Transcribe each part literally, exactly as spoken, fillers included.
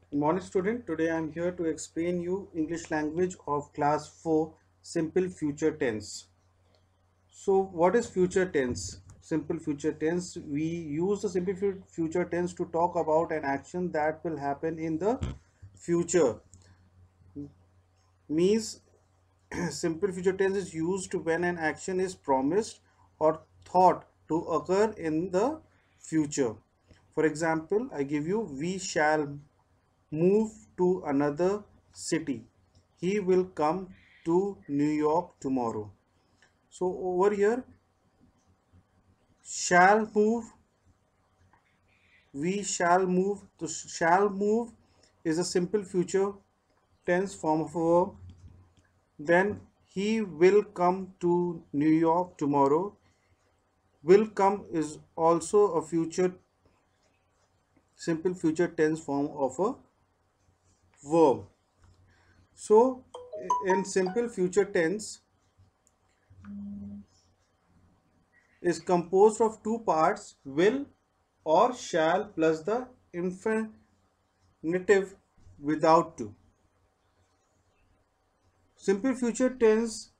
Morning student, today I am here to explain you English language of class four simple future tense. So what is future tense? Simple future tense, we use the simple fu- future tense to talk about an action that will happen in the future. Means simple future tense is used when an action is promised or thought to occur in the future. For example, I give you we shall move to another city. He will come to New York tomorrow. So over here, shall move, we shall move. The shall move is a simple future tense form of a verb. Then he will come to New York tomorrow. Will come is also a future simple future tense form of a verb. So in simple future tense is composed of two parts, will or shall plus the infinitive without to. Simple future tense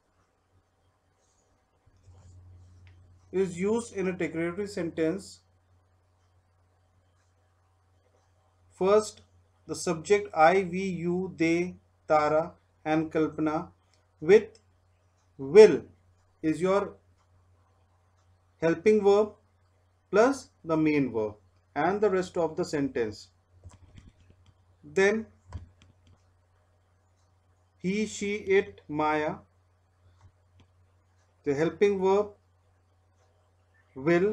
is used in a declarative sentence. First, the subject I, we, you, they, Tara and Kalpana with will is your helping verb plus the main verb and the rest of the sentence. Then he, she, it, Maya, the helping verb will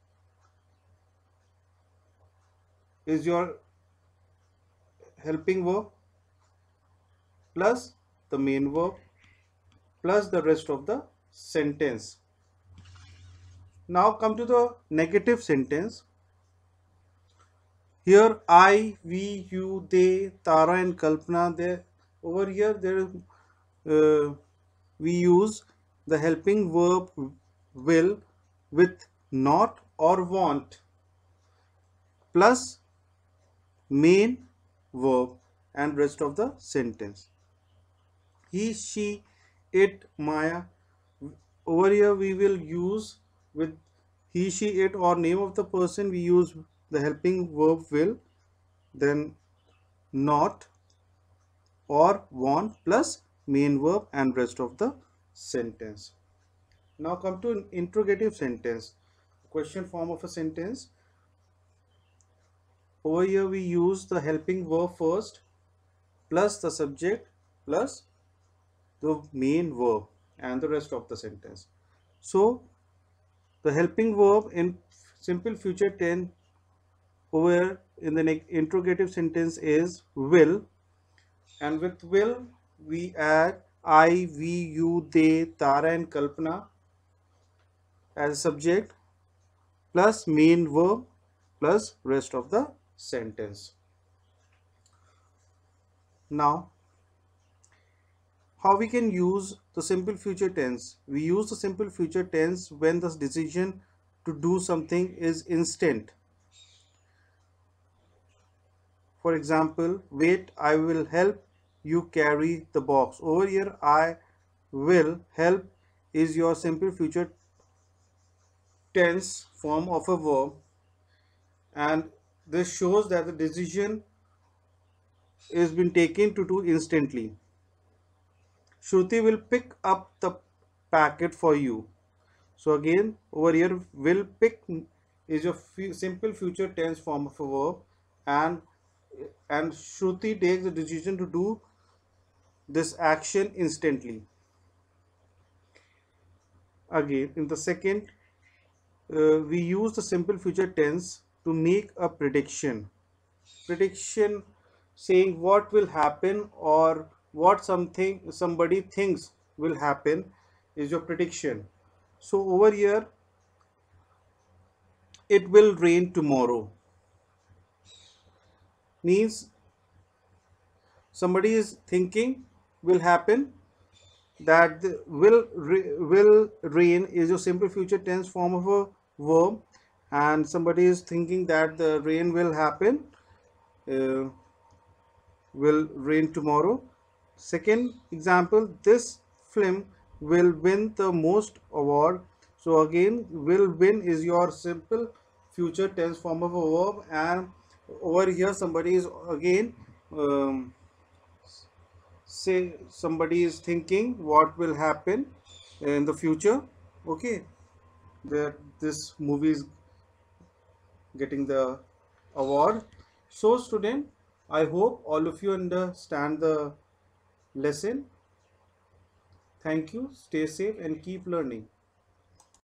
is your helping verb plus the main verb plus the rest of the sentence. Now come to the negative sentence. Here I, we, you, they, Tara and Kalpana, they over here there uh, we use the helping verb will with not or want plus main verb and rest of the sentence. He, she, it, Maya. Over here we will use with he, she, it or name of the person, we use the helping verb will, then not or want plus main verb and rest of the sentence. Now come to an interrogative sentence, question form of a sentence. Over here we use the helping verb first plus the subject plus the main verb and the rest of the sentence. So the helping verb in simple future tense over in the interrogative sentence is will, and with will we add I, we, you, they, Tara and Kalpana as subject plus main verb plus rest of the sentence. Now how we can use the simple future tense? We use the simple future tense when the decision to do something is instant. For example, wait, I will help you carry the box. Over here, I will help is your simple future tense form of a verb, and this shows that the decision is been taken to do instantly. Shruti will pick up the packet for you. So again, over here, will pick is a simple future tense form of a verb, and and Shruti takes the decision to do this action instantly. Again, in the second, uh, we use the simple future tense to make a prediction. Prediction saying what will happen or what something somebody thinks will happen is your prediction. So over here, it will rain tomorrow means somebody is thinking will happen that the will will rain is your simple future tense form of a verb, and somebody is thinking that the rain will happen. Uh, will rain tomorrow. Second example, this film will win the most award. So again, will win is your simple future tense form of a verb, and over here somebody is again um, say somebody is thinking what will happen in the future. Okay, that this movie is getting the award. So student, I hope all of you understand the lesson. Thank you, stay safe and keep learning.